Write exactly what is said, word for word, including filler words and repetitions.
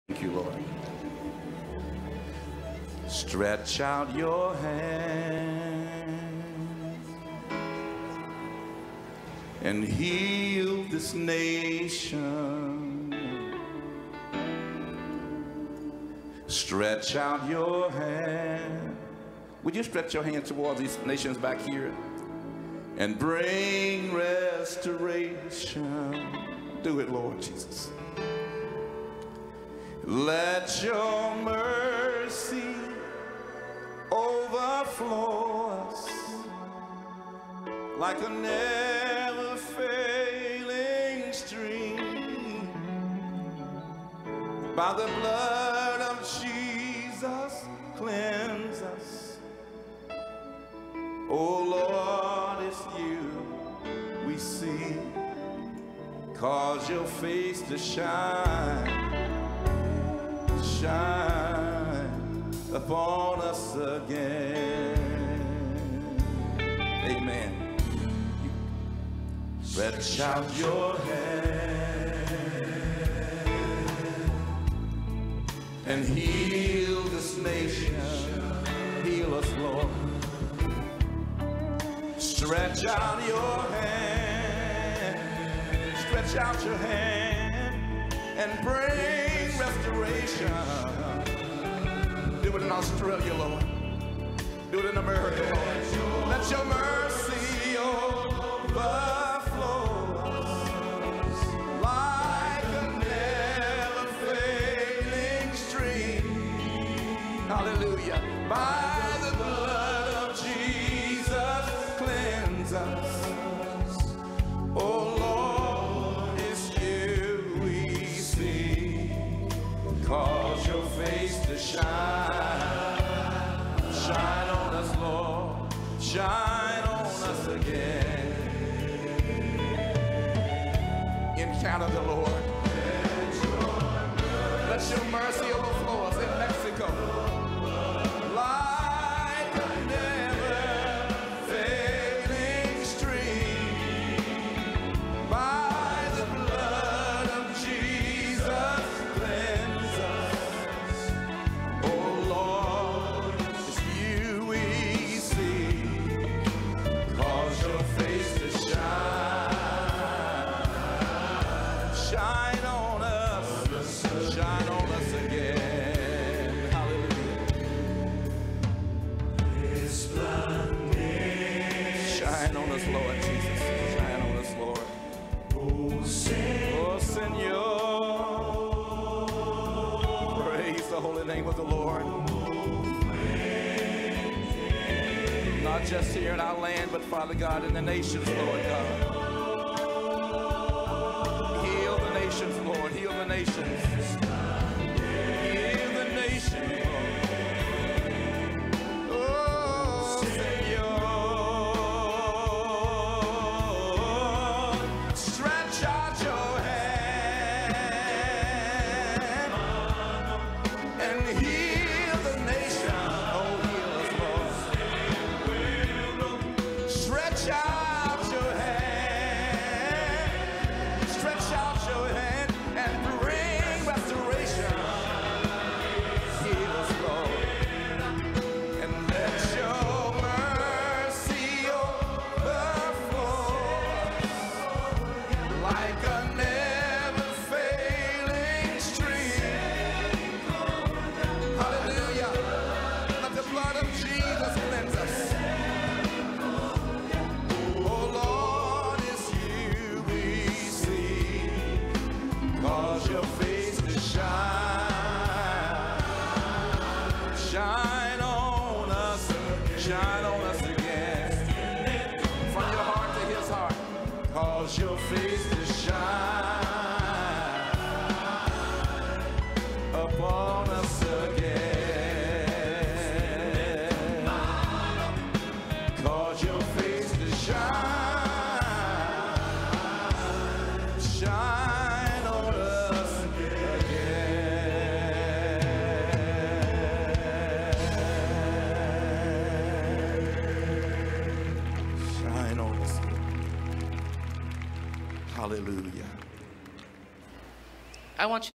Thank you, Lord. Stretch out your hand and heal this nation. Stretch out your hand. Would you stretch your hand towards these nations back here and bring restoration? Do it, Lord Jesus. Let your mercy overflow us like a never failing stream. By the blood of Jesus, cleanse us. Oh Lord, it's you we see. Cause your face to shine, shine upon us again. Amen. Stretch out your hand and heal this nation. Heal us, Lord. Stretch out your hand, stretch out your hand and bring restoration. Do it in Australia, Lord. Do it in America, Lord. Let your mercy overflow us like a never failing stream. Hallelujah. By the blood of Jesus, cleanse us. Oh Lord, it's you we see. Cause your face to shine, shine on us, Lord, shine on us again. In Canada, Lord, let your mercy overflow us. In Mexico, like a never failing stream. By the blood of Jesus, cleanse us. Oh Lord, it's you we see. Cause your face to shine, shine on us, shine on us again. Hallelujah. Shine on us, Lord Jesus. Shine on us, Lord. Oh, Senor. Praise the holy name of the Lord. Not just here in our land, but Father God, in the nations, Lord God. Heal the nations, Lord. Heal the nations. Heal the nations, Lord. Oh, Senor. Stretch out your hand and heal the nation. Oh, heal us, Lord. Stretch out your hand, stretch out your hand and bring restoration. Heal us, Lord, and let your mercy overflow like a never failing stream. Hallelujah. Let the blood of Jesus cleanse us. Oh Lord, it's you we see. Cause your face to shine, shine on us, shine on us again. From your heart to his heart. Cause your face to shine upon us again. Cause your face to shine, shine on us again. Shine on us. Hallelujah. I want you